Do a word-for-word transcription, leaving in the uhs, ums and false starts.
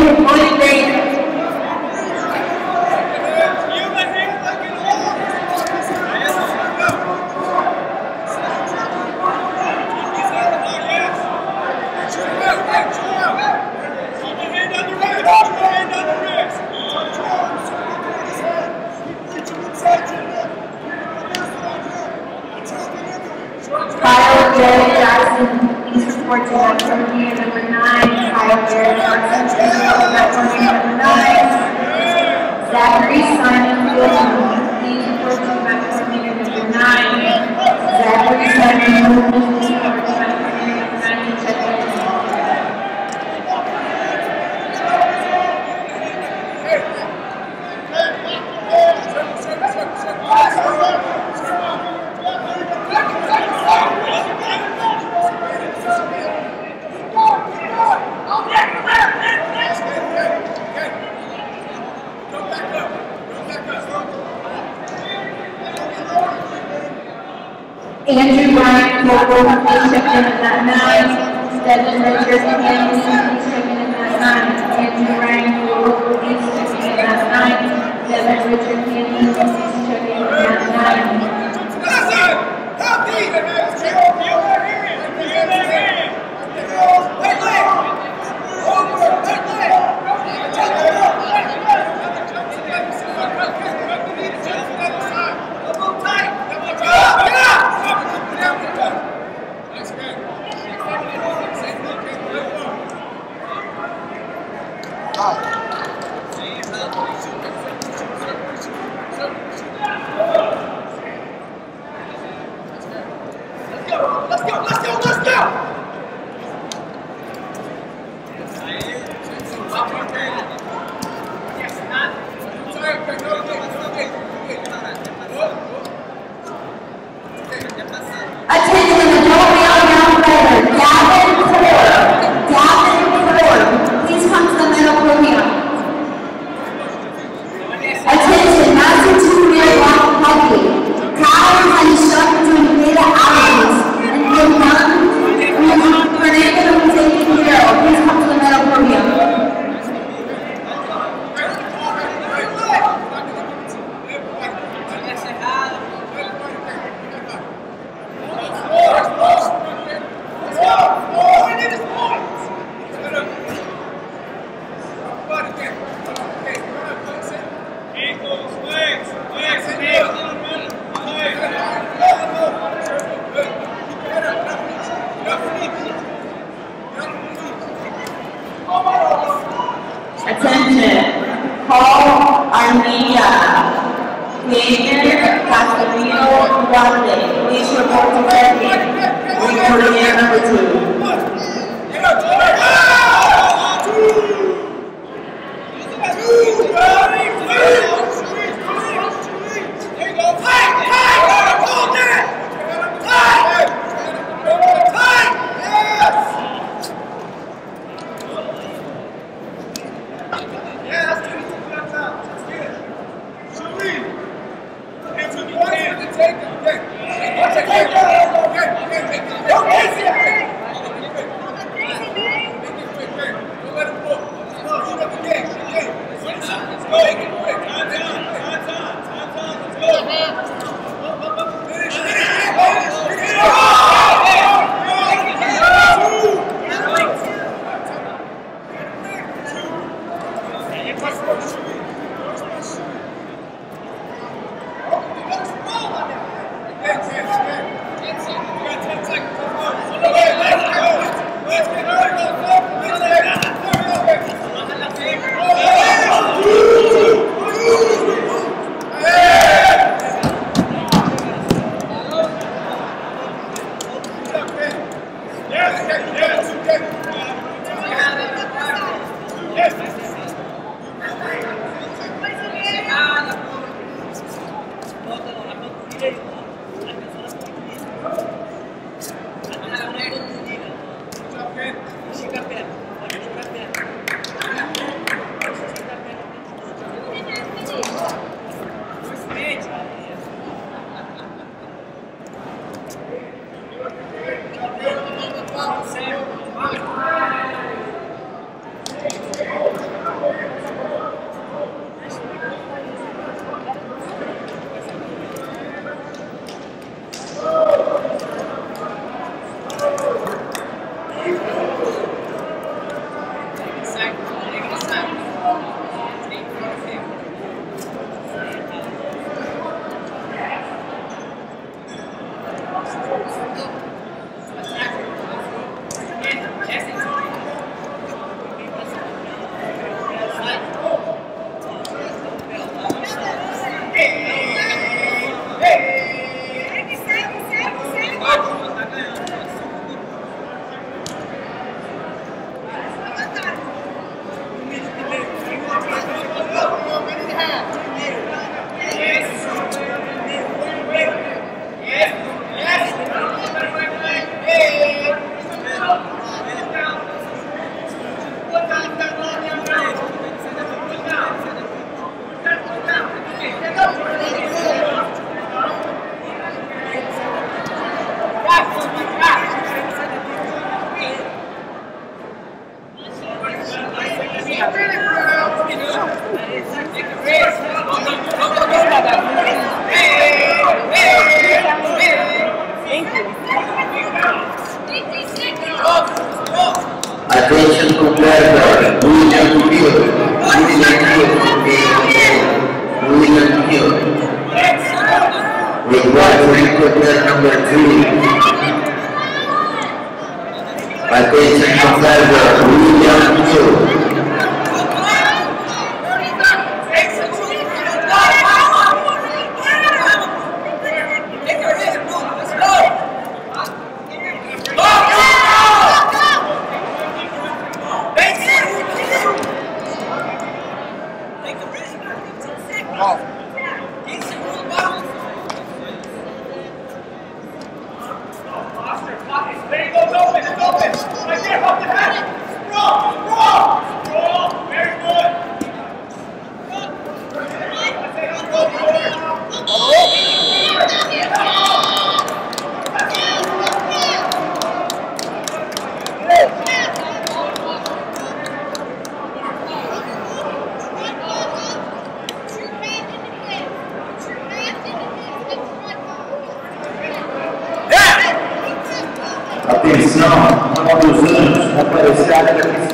Andrew Motivate. Kyle Joe Jackson, East fourteen, number nine. Kyle Jared Jackson, East fourteen, number nine. Zachary Simon Wilson, East fourteen, number nine. Zachary Simon Wilson, East fourteen, number nine. Andrew Ryan Cole, please check in at that nine. Devin Richard Kennedy, please check in at that nine. Andrew Ryan Cole, please check in at that nine. Devin Richard Kennedy, please check in at that nine. Attention, Paul Armenia, Xavier Castellino Duarte, please report to check-in. Recording air number two. Yes, Attention competitor, William Hill. William Hill from William Hill. With referee equipment number three. Attention competitor, William Hill. Atenção, todos os anos, aparecer